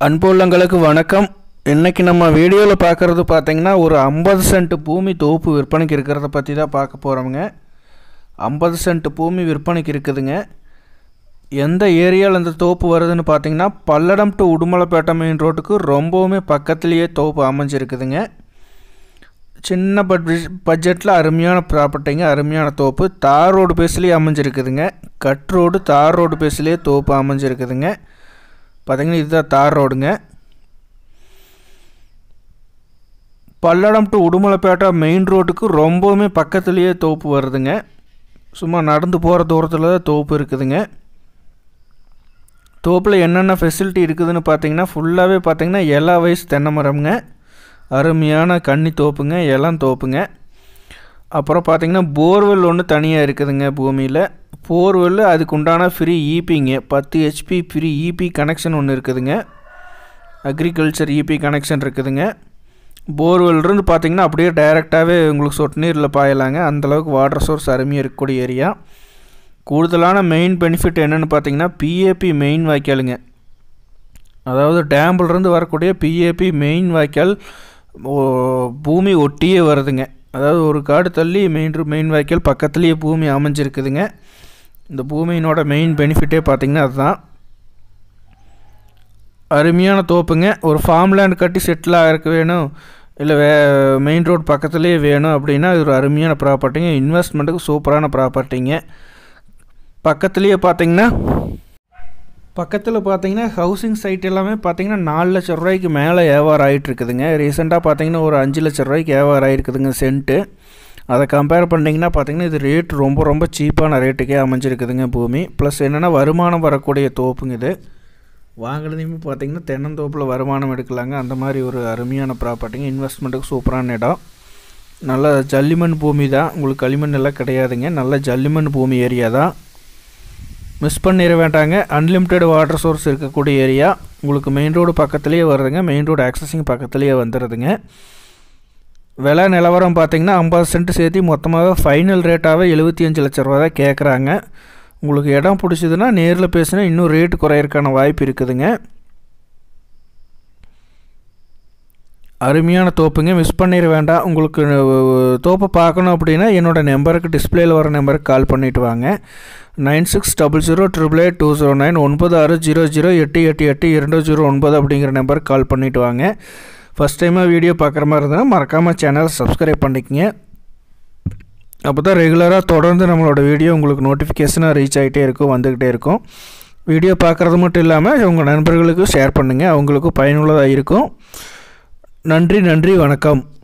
அன்புள்ளங்களுக்கு வணக்கம். இன்னைக்கு நம்ம வீடியோவில் பார்க்குறது பார்த்தீங்கன்னா ஒரு 50 சென்ட் பூமி தோப்பு விற்பனைக்கு இருக்கிறத பற்றி தான் பார்க்க போகிறோங்க. 50 சென்ட் பூமி விற்பனைக்கு இருக்குதுங்க. எந்த ஏரியாவில் இந்த தோப்பு வருதுன்னு பார்த்தீங்கன்னா பல்லடம் டு உடுமலைப்பேட்டை மெயின் ரோட்டுக்கு ரொம்பவுமே பக்கத்துலேயே தோப்பு அமைஞ்சிருக்குதுங்க. சின்ன பட்ஜெட்டில் அருமையான ப்ராப்பர்ட்டிங்க, அருமையான தோப்பு. தார் ரோடு பேஸ்லேயே அமைஞ்சிருக்குதுங்க. கட் ரோடு தார் ரோடு பேஸ்லேயே தோப்பு அமைஞ்சிருக்குதுங்க. பார்த்தீங்கன்னா இதுதான் தார் ரோடுங்க. பல்லடம் டு உடுமலைப்பேட்டை மெயின் ரோட்டுக்கு ரொம்பவுமே பக்கத்துலேயே தோப்பு வருதுங்க. சும்மா நடந்து போகிற தூரத்தில் தான் தோப்பு இருக்குதுங்க. தோப்பில் என்னென்ன ஃபெசிலிட்டி இருக்குதுன்னு பார்த்தீங்கன்னா ஃபுல்லாகவே பார்த்தீங்கன்னா எல்லா வயசு தென்னை மரம்ங்க, அருமையான கன்னி தோப்புங்க, இளம் தோப்புங்க. அப்புறம் பார்த்திங்கன்னா போர்வெல் ஒன்று தனியாக இருக்குதுங்க. பூமியில் போர்வெல் அதுக்கு உண்டான ஃப்ரீ ஈபிங்க, 10 HP ஃப்ரீ ஈபி கனெக்ஷன் ஒன்று இருக்குதுங்க. அக்ரிகல்ச்சர் ஈபி கனெக்ஷன் இருக்குதுங்க. போர்வெல்லிருந்து பார்த்திங்கன்னா அப்படியே டைரெக்டாகவே உங்களுக்கு சொட்டு நீரில் பாயலாங்க. அந்தளவுக்கு வாட்டர் சோர்ஸ் அருமையாக இருக்கக்கூடிய ஏரியா. கூடுதலான மெயின் பெனிஃபிட் என்னென்னு பார்த்தீங்கன்னா பிஏபி மெயின் வாய்க்காலுங்க. அதாவது டேம்பிலிருந்து வரக்கூடிய பிஏபி மெயின் வாய்க்கால் பூமி ஒட்டியே வருதுங்க. அதாவது ஒரு காடு தள்ளி மெயின் வாய்க்கால் பக்கத்துலேயே பூமி அமைஞ்சிருக்குதுங்க. இந்த பூமியினோட மெயின் பெனிஃபிட்டே பார்த்திங்கன்னா அதுதான். அருமையான தோப்புங்க. ஒரு ஃபார்ம் லேண்ட் கட்டி செட்டில் ஆகிருக்க வேணும், இல்லை மெயின் ரோடு பக்கத்துலேயே வேணும் அப்படின்னா இது ஒரு அருமையான ப்ராப்பர்ட்டிங்க. இன்வெஸ்ட்மெண்ட்டுக்கு சூப்பரான ப்ராப்பர்ட்டிங்க. பக்கத்துலேயே பார்த்தீங்கன்னா ஹவுசிங் சைட் எல்லாமே பார்த்தீங்கன்னா 4 லட்ச ரூபாய்க்கு மேலே வியாபாரம் ஆகிட்டுருக்குதுங்க. ரீசெண்டாக பார்த்தீங்கன்னா ஒரு 5 லட்ச ரூபாய்க்கு வியாபாரம் ஆகிருக்குதுங்க சென்ட்டு. அதை கம்பேர் பண்ணிங்கன்னா பார்த்தீங்கன்னா இது ரேட் ரொம்ப சீப்பான ரேட்டுக்கே அமைஞ்சிருக்குதுங்க பூமி. ப்ளஸ் என்னென்னா வருமானம் வரக்கூடிய தோப்புங்க இது. வாங்குறதையுமே பார்த்தீங்கன்னா தென்னந்தோப்பில் வருமானம் எடுக்கலாங்க. அந்த மாதிரி ஒரு அருமையான ப்ராப்பர்ட்டிங்க. இன்வெஸ்ட்மெண்ட்டுக்கு சூப்பரான இடம். நல்ல ஜல்லிமண் பூமி தான், உங்களுக்கு களிமண் எல்லாம் கிடையாதுங்க. நல்ல ஜல்லிமண் பூமி ஏரியா தான், மிஸ் பண்ணிட வேண்டாங்க. அன்லிமிட்டெட் வாட்டர் சோர்ஸ் இருக்கக்கூடிய ஏரியா. உங்களுக்கு மெயின் ரோடு பக்கத்துலேயே வருதுங்க. மெயின் ரோடு ஆக்சஸிங் பக்கத்துலேயே வந்துடுதுங்க. விலை நிலவரம் பார்த்திங்கன்னா 50 சென்ட் சேர்த்து மொத்தமாக ஃபைனல் ரேட்டாகவே 75 லட்ச ரூபா தான் கேட்குறாங்க. உங்களுக்கு இடம் பிடிச்சதுன்னா நேரில் பேசினா இன்னும் ரேட்டு குறையிறதுக்கான வாய்ப்பு இருக்குதுங்க. அருமையான தோப்புங்க, மிஸ் பண்ணிட வேண்டாம். உங்களுக்கு தோப்பை பார்க்கணும் அப்படின்னா என்னோடய நம்பருக்கு டிஸ்பிளேயில் வர நம்பருக்கு கால் பண்ணிவிட்டு வாங்க. 9600888209 9600888209 அப்படிங்கிற நம்பருக்கு கால் பண்ணிவிட்டு வாங்க. ஃபஸ்ட் டைமாக வீடியோ பார்க்குற மாதிரி இருந்தால் மறக்காமல் சேனலை சப்ஸ்கிரைப் பண்ணிக்கங்க. அப்போ தான் ரெகுலராக தொடர்ந்து நம்மளோட வீடியோ உங்களுக்கு நோட்டிஃபிகேஷனாக ரீச் ஆகிட்டே இருக்கும், வந்துக்கிட்டே இருக்கும். வீடியோ பார்க்குறது மட்டும் இல்லாமல் உங்கள் நண்பர்களுக்கும் ஷேர் பண்ணுங்கள், அவங்களுக்கும் பயனுள்ளதாக இருக்கும். நன்றி, வணக்கம்.